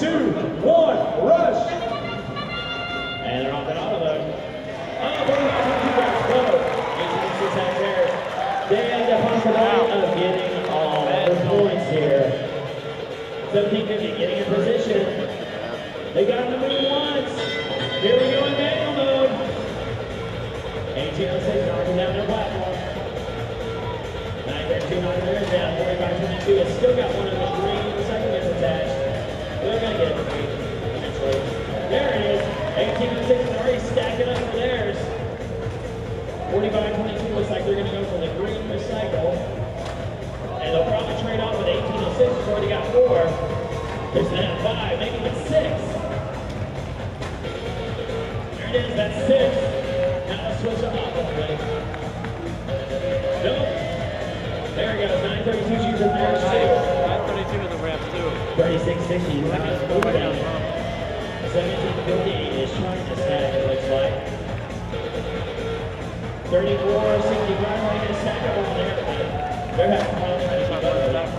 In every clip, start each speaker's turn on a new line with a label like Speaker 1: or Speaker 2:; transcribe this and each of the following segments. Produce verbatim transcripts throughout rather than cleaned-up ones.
Speaker 1: two, one, rush.
Speaker 2: And they're off and out of there. Oh, forty-five twenty-two back slow. eighteen oh six out there. They have the possibility of getting all the points here. seventeen fifty getting in position. They got the move once. Here we go in manual mode. eighteen oh six knocking down their platform. nine thirty-two knocking theirs down. forty-five twenty-two has still got one of the green recycling attached. They're going to get it eventually. There it is. eighteen oh six is already stacking up for theirs. forty-five twenty-two looks like they're going to go for the green recycle. And they'll probably trade off with eighteen oh six, who's already got four. There's that five, making it six. There it is, that's six. Now let's switch them off, hopefully. Nope. There it goes, nine thirty-two choosing theirs too.
Speaker 3: nine thirty-two in the ramp too.
Speaker 2: thirty-six sixty, looking to move down. seventeen fifty is trying to stack, it looks like. thirty-four sixty-five making a stack up over there, but they're having fun trying to keep up with that.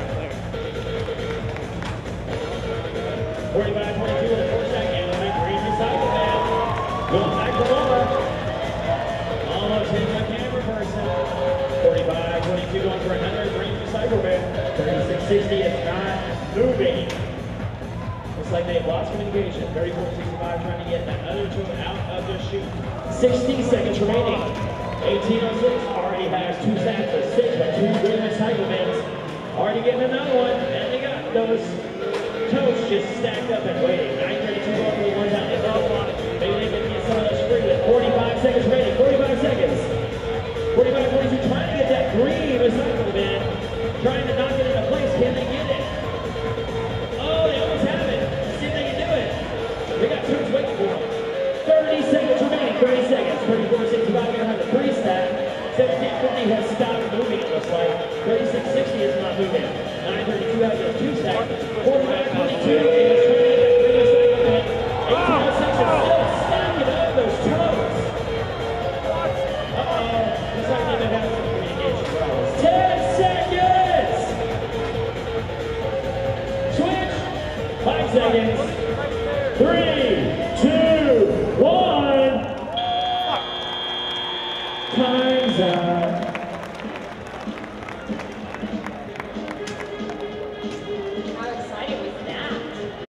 Speaker 2: forty-five twenty-two with a four stack and a green recycle man. Going back to Lower. Almost hit the camera person. forty-five twenty-two going for another green recycle man. thirty-six sixty is not moving. Looks like they've lost communication. thirty-four sixty-five trying to get that other two out of the chute. sixty seconds remaining. eighteen oh six already has two stacks of six, but two green recycle bins. Already getting another one, and they got those toast just stacked up and waiting. nine thirty-two going for the ones out. They lost one. Maybe they can get some of those free with forty-five seconds remaining. forty-five seconds. forty-five twenty-two trying to get that green recycle bin. Trying to knock it into place. Can they get it? Oh, they almost have it. Let's see if they can do it. They got two waiting for them. thirty seconds remaining. thirty seconds. thirty-four sixty-five going to have the three stack. seventeen fifty has stopped moving, it looks like. thirty-six sixty is not moving. nine thirty-two has a two stack. forty-five twenty-two